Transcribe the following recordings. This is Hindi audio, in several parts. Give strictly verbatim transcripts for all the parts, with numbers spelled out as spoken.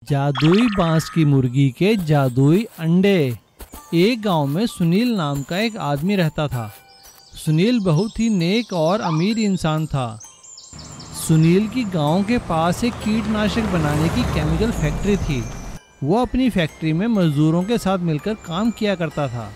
जादुई बांस की मुर्गी के जादुई अंडे। एक गांव में सुनील नाम का एक आदमी रहता था। सुनील बहुत ही नेक और अमीर इंसान था। सुनील की गांव के पास एक कीटनाशक बनाने की केमिकल फैक्ट्री थी। वो अपनी फैक्ट्री में मजदूरों के साथ मिलकर काम किया करता था।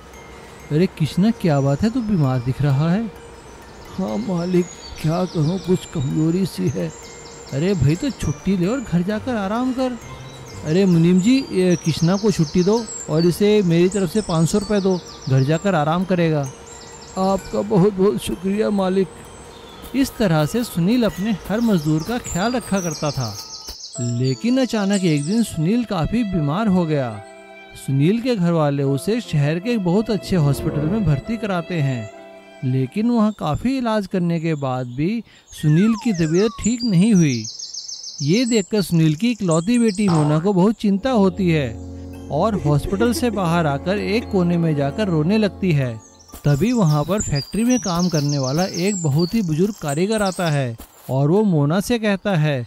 अरे कृष्णा, क्या बात है, तू बीमार दिख रहा है? हाँ मालिक, क्या करूँ, कुछ कमजोरी सी है। अरे भाई, तो छुट्टी ले और घर जाकर आराम कर। अरे मुनीम जी, ये कृष्णा को छुट्टी दो और इसे मेरी तरफ से पाँच सौ रुपये दो, घर जाकर आराम करेगा। आपका बहुत बहुत शुक्रिया मालिक। इस तरह से सुनील अपने हर मजदूर का ख्याल रखा करता था। लेकिन अचानक एक दिन सुनील काफ़ी बीमार हो गया। सुनील के घर वाले उसे शहर के एक बहुत अच्छे हॉस्पिटल में भर्ती कराते हैं, लेकिन वहाँ काफ़ी इलाज करने के बाद भी सुनील की तबीयत ठीक नहीं हुई। ये देखकर सुनील की इकलौती बेटी मोना को बहुत चिंता होती है और हॉस्पिटल से बाहर आकर एक कोने में जाकर रोने लगती है। तभी वहाँ पर फैक्ट्री में काम करने वाला एक बहुत ही बुजुर्ग कारीगर आता है और वो मोना से कहता है,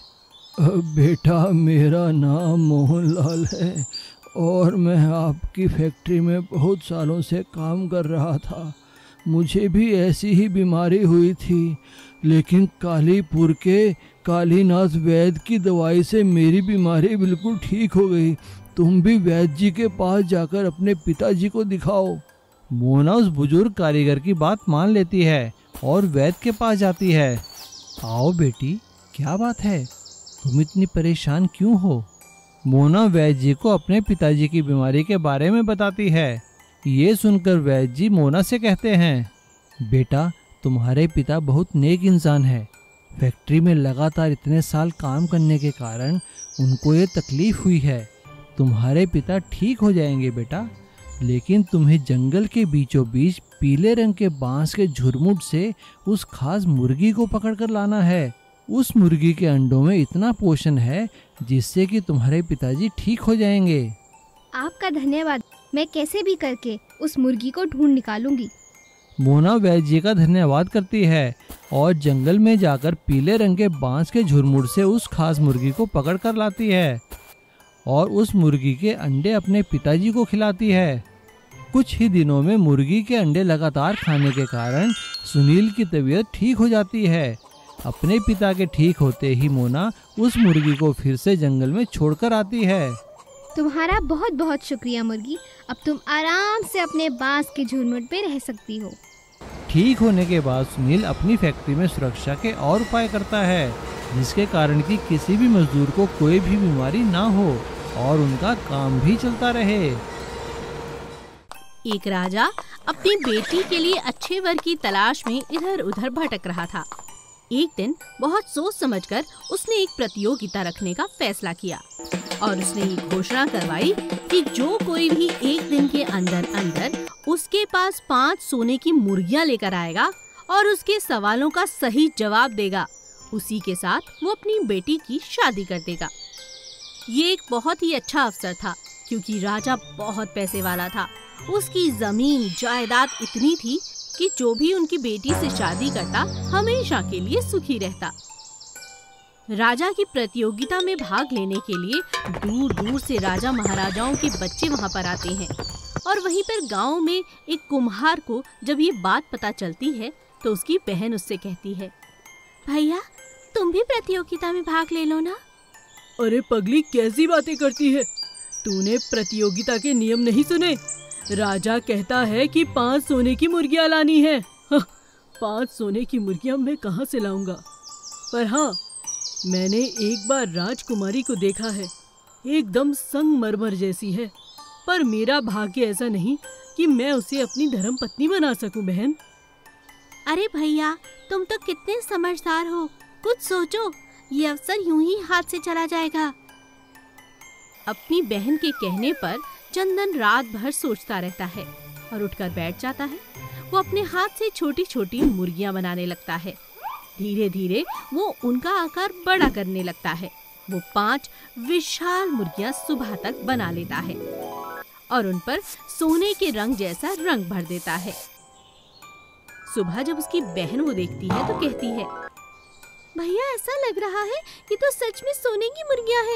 बेटा, मेरा नाम मोहनलाल है और मैं आपकी फैक्ट्री में बहुत सालों से काम कर रहा था। मुझे भी ऐसी ही बीमारी हुई थी, लेकिन कालीपुर के कालीनाथ वैद्य की दवाई से मेरी बीमारी बिल्कुल ठीक हो गई। तुम भी वैद्य जी के पास जाकर अपने पिताजी को दिखाओ। मोना उस बुजुर्ग कारीगर की बात मान लेती है और वैद्य के पास जाती है। आओ बेटी, क्या बात है, तुम इतनी परेशान क्यों हो? मोना वैद्य जी को अपने पिताजी की बीमारी के बारे में बताती है। ये सुनकर वैद्य जी मोना से कहते हैं, बेटा, तुम्हारे पिता बहुत नेक इंसान है। फैक्ट्री में लगातार इतने साल काम करने के कारण उनको ये तकलीफ हुई है। तुम्हारे पिता ठीक हो जाएंगे बेटा, लेकिन तुम्हें जंगल के बीचों बीच पीले रंग के बांस के झुरमुट से उस खास मुर्गी को पकड़कर लाना है। उस मुर्गी के अंडों में इतना पोषण है जिससे कि तुम्हारे पिताजी ठीक हो जाएंगे। आपका धन्यवाद। मैं कैसे भी करके उस मुर्गी को ढूंढ निकालूंगी। मोना वैद्य जी का धन्यवाद करती है और जंगल में जाकर पीले रंग के बांस के झुरमुट से उस खास मुर्गी को पकड़ कर लाती है और उस मुर्गी के अंडे अपने पिताजी को खिलाती है। कुछ ही दिनों में मुर्गी के अंडे लगातार खाने के कारण सुनील की तबीयत ठीक हो जाती है। अपने पिता के ठीक होते ही मोना उस मुर्गी को फिर से जंगल में छोड़कर आती है। तुम्हारा बहुत बहुत शुक्रिया मुर्गी। अब तुम आराम से अपने बांस के झुरमुट पे रह सकती हो। ठीक होने के बाद सुनील अपनी फैक्ट्री में सुरक्षा के और उपाय करता है, जिसके कारण कि किसी भी मजदूर को कोई भी बीमारी ना हो और उनका काम भी चलता रहे। एक राजा अपनी बेटी के लिए अच्छे वर की तलाश में इधर उधर भटक रहा था। एक दिन बहुत सोच समझकर उसने एक प्रतियोगिता रखने का फैसला किया और उसने ये घोषणा करवाई कि जो कोई भी एक दिन के अंदर अंदर उसके पास पांच सोने की मुर्गियां लेकर आएगा और उसके सवालों का सही जवाब देगा, उसी के साथ वो अपनी बेटी की शादी कर देगा। ये एक बहुत ही अच्छा अवसर था क्योंकि राजा बहुत पैसे वाला था। उसकी जमीन जायदाद इतनी थी कि जो भी उनकी बेटी से शादी करता हमेशा के लिए सुखी रहता। राजा की प्रतियोगिता में भाग लेने के लिए दूर दूर से राजा महाराजाओं के बच्चे वहां पर आते हैं और वहीं पर गांव में एक कुम्हार को जब ये बात पता चलती है तो उसकी बहन उससे कहती है, भैया तुम भी प्रतियोगिता में भाग ले लो ना। अरे पगली, कैसी बातें करती है? तूने प्रतियोगिता के नियम नहीं सुने? राजा कहता है कि पांच सोने की मुर्गियां लानी है। हाँ, पांच सोने की मुर्गियां मैं कहाँ से लाऊंगा? पर हाँ, मैंने एक बार राजकुमारी को देखा है, एकदम संगमरमर जैसी है, पर मेरा भाग्य ऐसा नहीं कि मैं उसे अपनी धर्मपत्नी बना सकूं। बहन, अरे भैया, तुम तो कितने समझदार हो, कुछ सोचो, ये अवसर यूं ही हाथ से चला जाएगा। अपनी बहन के कहने पर चंदन रात भर सोचता रहता है और उठकर बैठ जाता है। वो अपने हाथ से छोटी छोटी मुर्गियां बनाने लगता है। धीरे धीरे वो उनका आकार बड़ा करने लगता है। वो पांच विशाल मुर्गियां सुबह तक बना लेता है और उन पर सोने के रंग जैसा रंग भर देता है। सुबह जब उसकी बहन वो देखती है तो कहती है, भैया ऐसा लग रहा है कि तो सच में सोने की मुर्गियां हैं।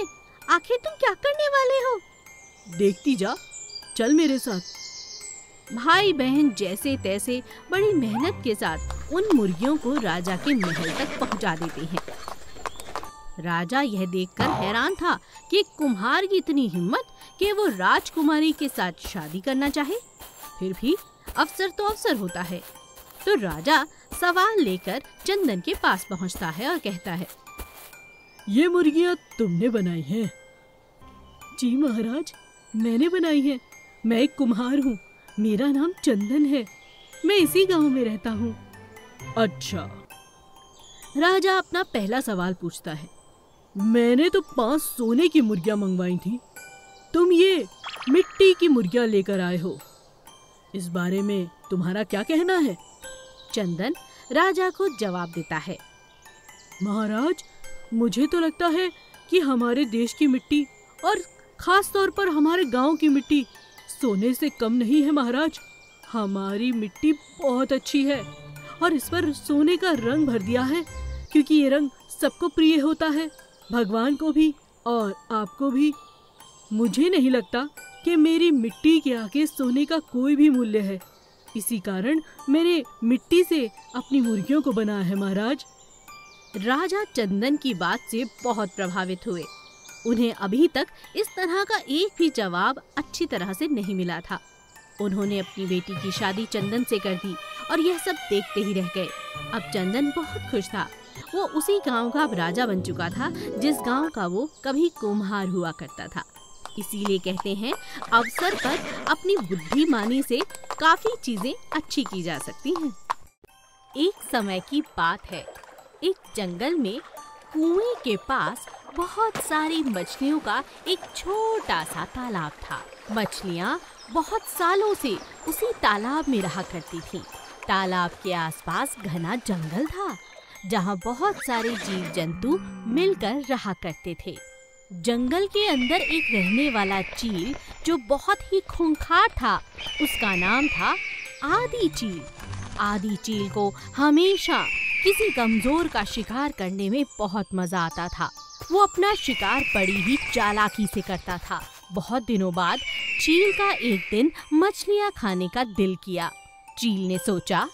आखिर तुम क्या करने वाले हो? देखती जा, चल मेरे साथ। भाई बहन जैसे तैसे बड़ी मेहनत के साथ उन मुर्गियों को राजा के महल तक पहुंचा देते हैं। राजा यह देखकर हैरान था कि कुम्हार की इतनी हिम्मत कि वो राजकुमारी के साथ शादी करना चाहे। फिर भी अफसर तो अफसर होता है। तो राजा सवाल लेकर चंदन के पास पहुंचता है और कहता है, ये मुर्गियां तुमने बनाई हैं? जी महाराज, मैंने बनाई हैं। मैं एक कुम्हार हूँ, मेरा नाम चंदन है, मैं इसी गांव में रहता हूँ। अच्छा। राजा अपना पहला सवाल पूछता है, मैंने तो पांच सोने की मुर्गियां मंगवाई थी, तुम ये मिट्टी की मुर्गियां लेकर आए हो, इस बारे में तुम्हारा क्या कहना है? चंदन राजा को जवाब देता है, महाराज, मुझे तो लगता है कि हमारे देश की मिट्टी और खास तौर पर हमारे गांव की मिट्टी सोने से कम नहीं है महाराज। हमारी मिट्टी बहुत अच्छी है और इस पर सोने का रंग भर दिया है, क्योंकि ये रंग सबको प्रिय होता है, भगवान को भी और आपको भी। मुझे नहीं लगता कि मेरी मिट्टी के आगे सोने का कोई भी मूल्य है, इसी कारण मैंने मिट्टी से अपनी मुर्गियों को बनाया है महाराज। राजा चंदन की बात से बहुत प्रभावित हुए। उन्हें अभी तक इस तरह का एक भी जवाब अच्छी तरह से नहीं मिला था। उन्होंने अपनी बेटी की शादी चंदन से कर दी और यह सब देखते ही रह गए। अब चंदन बहुत खुश था। वो उसी गांव का अब राजा बन चुका था जिस गांव का वो कभी कुम्हार हुआ करता था। इसीलिए कहते हैं, अवसर पर अपनी बुद्धिमानी से काफी चीजें अच्छी की जा सकती हैं। एक समय की बात है, एक जंगल में कुएं के पास बहुत सारी मछलियों का एक छोटा सा तालाब था। मछलियाँ बहुत सालों से उसी तालाब में रहा करती थीं। तालाब के आसपास घना जंगल था, जहाँ बहुत सारे जीव जंतु मिलकर रहा करते थे। जंगल के अंदर एक रहने वाला चील जो बहुत ही खूंखार था, उसका नाम था आदि चील। आदि चील को हमेशा किसी कमजोर का शिकार करने में बहुत मजा आता था। वो अपना शिकार बड़ी ही चालाकी से करता था। बहुत दिनों बाद चील का एक दिन मछलियाँ खाने का दिल किया। चील ने सोचा,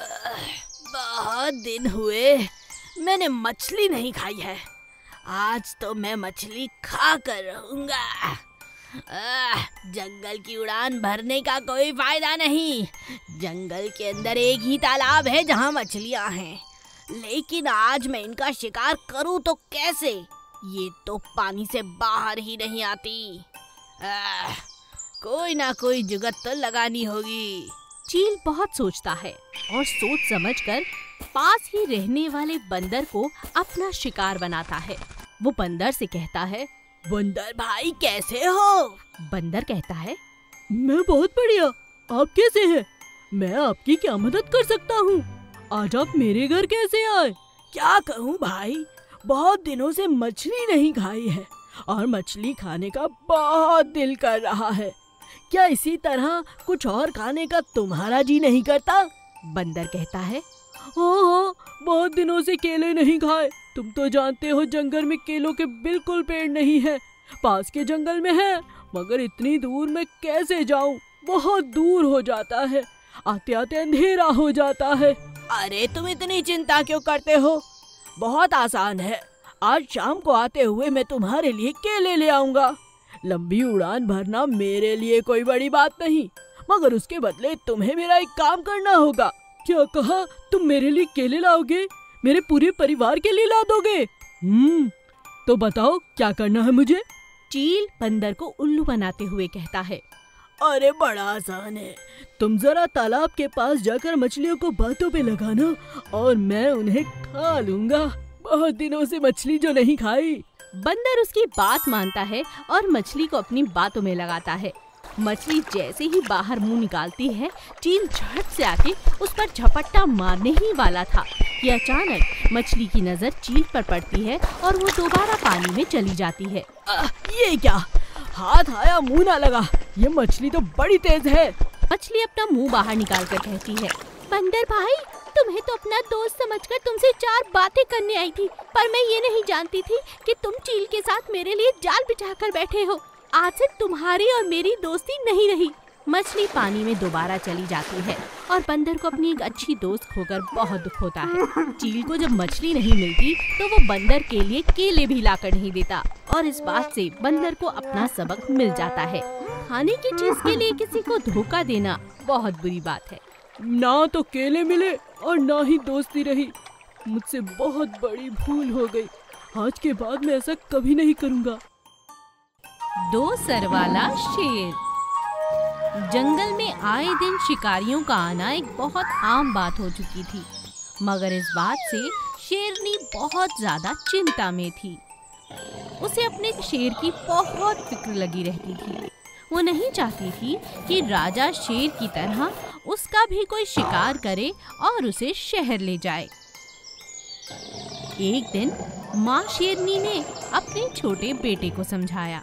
बहुत दिन हुए मैंने मछली नहीं खाई है, आज तो मैं मछली खा कर रहूंगा। जंगल की उड़ान भरने का कोई फायदा नहीं। जंगल के अंदर एक ही तालाब है जहाँ मछलियाँ हैं, लेकिन आज मैं इनका शिकार करूँ तो कैसे? ये तो पानी से बाहर ही नहीं आती। आ, कोई ना कोई जुगाड़ तो लगानी होगी। चील बहुत सोचता है और सोच समझकर पास ही रहने वाले बंदर को अपना शिकार बनाता है। वो बंदर से कहता है, बंदर भाई कैसे हो? बंदर कहता है, मैं बहुत बढ़िया, आप कैसे हैं? मैं आपकी क्या मदद कर सकता हूँ? आज आप मेरे घर कैसे आए? क्या कहूँ भाई, बहुत दिनों से मछली नहीं खाई है और मछली खाने का बहुत दिल कर रहा है। क्या इसी तरह कुछ और खाने का तुम्हारा जी नहीं करता? बंदर कहता है, हाँ हाँ, बहुत दिनों से केले नहीं खाए। तुम तो जानते हो जंगल में केलों के बिल्कुल पेड़ नहीं है। पास के जंगल में है, मगर इतनी दूर मैं कैसे जाऊं? बहुत दूर हो जाता है, आते आते अंधेरा हो जाता है। अरे तुम इतनी चिंता क्यों करते हो? बहुत आसान है, आज शाम को आते हुए मैं तुम्हारे लिए केले ले आऊंगा। लंबी उड़ान भरना मेरे लिए कोई बड़ी बात नहीं, मगर उसके बदले तुम्हें मेरा एक काम करना होगा। क्या कहा? तुम मेरे लिए केले लाओगे? मेरे पूरे परिवार के लिए ला दोगे? हम्म, तो बताओ क्या करना है मुझे? चील बंदर को उल्लू बनाते हुए कहता है, अरे बड़ा आसान है, तुम जरा तालाब के पास जाकर मछलियों को बातों पे लगाना और मैं उन्हें खा लूंगा। बहुत दिनों से मछली जो नहीं खाई। बंदर उसकी बात मानता है और मछली को अपनी बातों में लगाता है। मछली जैसे ही बाहर मुंह निकालती है, चील झट से आके उस पर झपट्टा मारने ही वाला था कि अचानक मछली की नजर चील पर पड़ती है और वो दोबारा पानी में चली जाती है। आ, ये क्या? हाथ आया मुंह ना लगा, ये मछली तो बड़ी तेज है। मछली अपना मुंह बाहर निकाल कर कहती है, बंदर भाई तुम तुम्हें तो अपना दोस्त समझकर तुमसे चार बातें करने आई थी, पर मैं ये नहीं जानती थी कि तुम चील के साथ मेरे लिए जाल बिछाकर बैठे हो। आज से तुम्हारी और मेरी दोस्ती नहीं रही। मछली पानी में दोबारा चली जाती है और बंदर को अपनी एक अच्छी दोस्त खोकर बहुत दुख होता है। चील को जब मछली नहीं मिलती तो वो बंदर के लिए केले भी लाकर नहीं देता और इस बात से बंदर को अपना सबक मिल जाता है। खाने की चीज के लिए किसी को धोखा देना बहुत बुरी बात है। ना तो केले मिले और ना ही दोस्ती रही। मुझसे बहुत बड़ी भूल हो गई। आज के बाद मैं ऐसा कभी नहीं करूँगा। दो सर वाला शेर। जंगल में आए दिन शिकारियों का आना एक बहुत आम बात हो चुकी थी, मगर इस बात से शेरनी बहुत ज्यादा चिंता में थी। उसे अपने शेर की बहुत फिक्र लगी रहती थी। वो नहीं चाहती थी कि राजा शेर की तरह उसका भी कोई शिकार करे और उसे शहर ले जाए। एक दिन माँ शेरनी ने अपने छोटे बेटे को समझाया।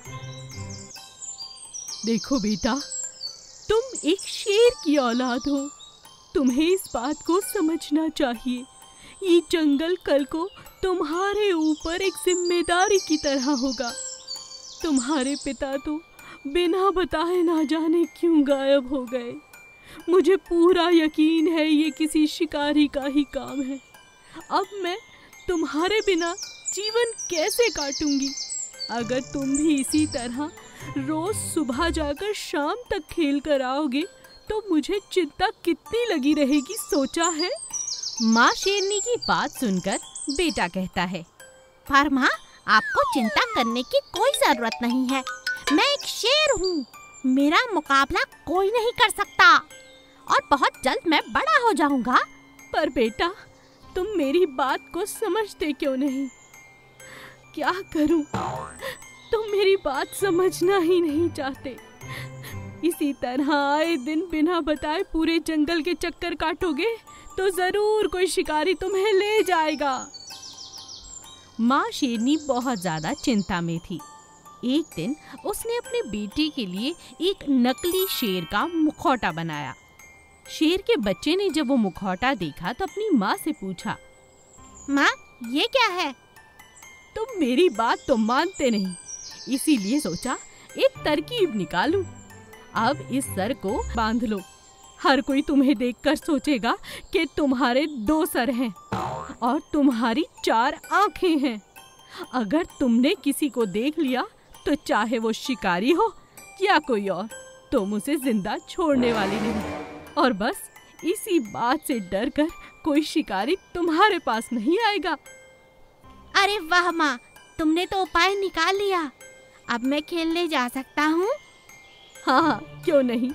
देखो बेटा, तुम एक शेर की औलाद हो। तुम्हें इस बात को समझना चाहिए। ये जंगल कल को तुम्हारे ऊपर एक जिम्मेदारी की तरह होगा। तुम्हारे पिता तो बिना बताए ना जाने क्यों गायब हो गए। मुझे पूरा यकीन है ये किसी शिकारी का ही काम है। अब मैं तुम्हारे बिना जीवन कैसे काटूंगी? अगर तुम भी इसी तरह रोज सुबह जाकर शाम तक खेल कर आओगे तो मुझे चिंता कितनी लगी रहेगी, सोचा है? माँ शेरनी की बात सुनकर बेटा कहता है, पर माँ, आपको चिंता करने की कोई जरूरत नहीं है। मैं एक शेर हूँ, मेरा मुकाबला कोई नहीं कर सकता और बहुत जल्द मैं बड़ा हो जाऊंगा। पर बेटा, तुम मेरी बात को समझते क्यों नहीं? क्या करूं? तुम मेरी बात समझना ही नहीं चाहते। इसी तरह आए दिन बिना बताए पूरे जंगल के चक्कर काटोगे तो जरूर कोई शिकारी तुम्हें ले जाएगा। माँ शेरनी बहुत ज्यादा चिंता में थी। एक दिन उसने अपने बेटे के लिए एक नकली शेर का मुखौटा बनाया। शेर के बच्चे ने जब वो मुखौटा देखा तो अपनी माँ से पूछा, माँ, ये क्या है? तुम मेरी बात तो मानते नहीं, इसीलिए सोचा एक तरकीब निकालूं। अब इस सर को बांध लो। हर कोई तुम्हें देखकर सोचेगा कि तुम्हारे दो सर हैं और तुम्हारी चार आंखें हैं। अगर तुमने किसी को देख लिया तो चाहे वो शिकारी हो या कोई और, तुम उसे जिंदा छोड़ने वाली नहीं। और बस इसी बात से डरकर कोई शिकारी तुम्हारे पास नहीं आएगा। अरे वाह माँ, तुमने तो उपाय निकाल लिया। अब मैं खेलने जा सकता हूँ? हाँ, क्यों नहीं।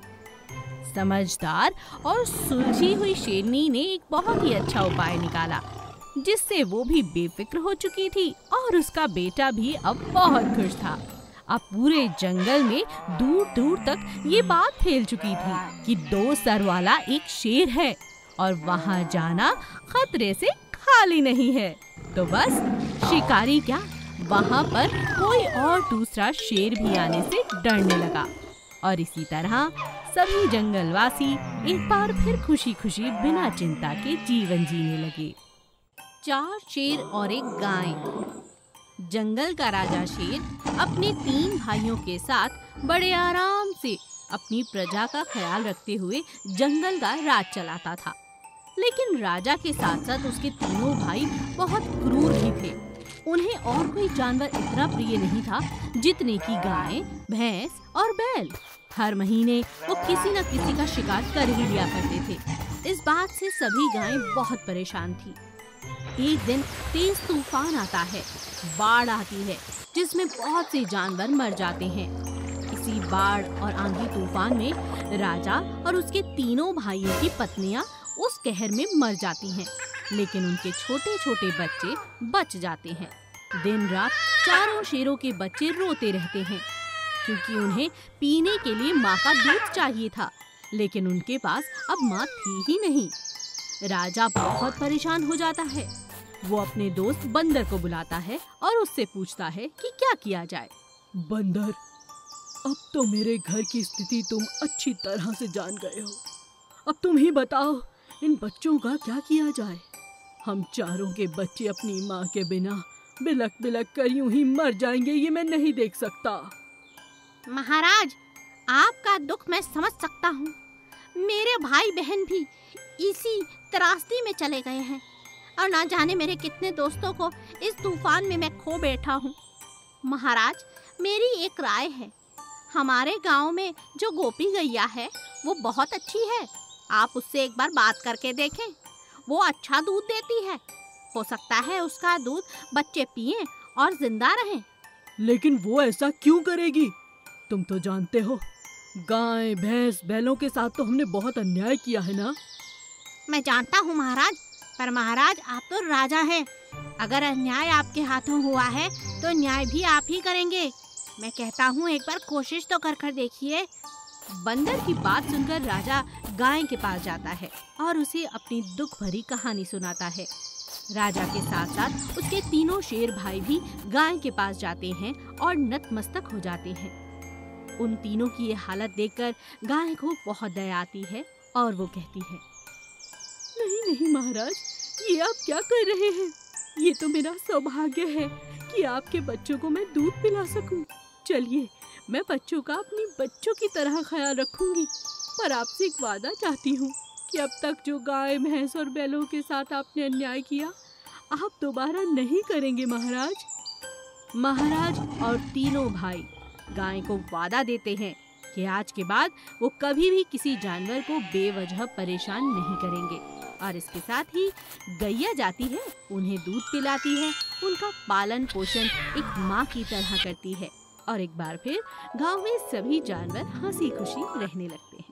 समझदार और सुलझी हुई शेरनी ने एक बहुत ही अच्छा उपाय निकाला, जिससे वो भी बेफिक्र हो चुकी थी और उसका बेटा भी अब बहुत खुश था। अब पूरे जंगल में दूर दूर तक ये बात फैल चुकी थी कि दो सर वाला एक शेर है और वहाँ जाना खतरे से खाली नहीं है। तो बस शिकारी क्या, वहाँ पर कोई और दूसरा शेर भी आने से डरने लगा और इसी तरह सभी जंगलवासी एक बार फिर खुशी खुशी बिना चिंता के जीवन जीने लगे। चार शेर और एक गाय। जंगल का राजा शेर अपने तीन भाइयों के साथ बड़े आराम से अपनी प्रजा का ख्याल रखते हुए जंगल का राज चलाता था। लेकिन राजा के साथ साथ उसके तीनों भाई बहुत क्रूर भी थे। उन्हें और कोई जानवर इतना प्रिय नहीं था जितने की गाय, भैंस और बैल। हर महीने वो किसी न किसी का शिकार कर ही लिया करते थे। इस बात से सभी गायें बहुत परेशान थी। एक दिन तेज तूफान आता है, बाढ़ आती है जिसमें बहुत से जानवर मर जाते हैं। इसी बाढ़ और आंधी तूफान में राजा और उसके तीनों भाइयों की पत्नियां उस कहर में मर जाती हैं, लेकिन उनके छोटे छोटे बच्चे बच जाते हैं। दिन रात चारों शेरों के बच्चे रोते रहते हैं क्योंकि उन्हें पीने के लिए माँ का दूध चाहिए था, लेकिन उनके पास अब माँ थी ही नहीं। राजा बहुत परेशान हो जाता है। वो अपने दोस्त बंदर को बुलाता है और उससे पूछता है कि क्या किया जाए। बंदर, अब तो मेरे घर की स्थिति तुम अच्छी तरह से जान गए हो। अब तुम ही बताओ, इन बच्चों का क्या किया जाए। हम चारों के बच्चे अपनी माँ के बिना बिलक बिलक कर यूं ही मर जाएंगे, ये मैं नहीं देख सकता। महाराज, आपका दुख मैं समझ सकता हूँ। मेरे भाई बहन भी इसी त्रासदी में चले गए हैं और ना जाने मेरे कितने दोस्तों को इस तूफान में मैं खो बैठा हूँ। महाराज, मेरी एक राय है। हमारे गांव में जो गोपी गैया है वो बहुत अच्छी है। आप उससे एक बार बात करके देखें। वो अच्छा दूध देती है। हो सकता है उसका दूध बच्चे पिएं और जिंदा रहें। लेकिन वो ऐसा क्यों करेगी? तुम तो जानते हो, गाय भैंस बैलों के साथ तो हमने बहुत अन्याय किया है ना। मैं जानता हूँ महाराज, पर महाराज आप तो राजा हैं। अगर अन्याय आपके हाथों हुआ है तो न्याय भी आप ही करेंगे। मैं कहता हूँ एक बार कोशिश तो कर कर देखिए। बंदर की बात सुनकर राजा गाय के पास जाता है और उसे अपनी दुख भरी कहानी सुनाता है। राजा के साथ साथ उसके तीनों शेर भाई भी गाय के पास जाते हैं और नतमस्तक हो जाते हैं। उन तीनों की ये हालत देखकर गाय को बहुत दया आती है और वो कहती है, नहीं नहीं महाराज, ये आप क्या कर रहे हैं? ये तो मेरा सौभाग्य है कि आपके बच्चों को मैं दूध पिला सकूं। चलिए, मैं बच्चों का अपनी बच्चों की तरह ख्याल रखूंगी। पर आपसे एक वादा चाहती हूँ कि अब तक जो गाय भैंस और बैलों के साथ आपने अन्याय किया, आप दोबारा नहीं करेंगे महाराज। महाराज और तीनों भाई गाय को वादा देते हैं कि आज के बाद वो कभी भी किसी जानवर को बेवजह परेशान नहीं करेंगे। और इसके साथ ही गैया जाती है, उन्हें दूध पिलाती है, उनका पालन पोषण एक माँ की तरह करती है और एक बार फिर गांव में सभी जानवर हंसी खुशी रहने लगते हैं।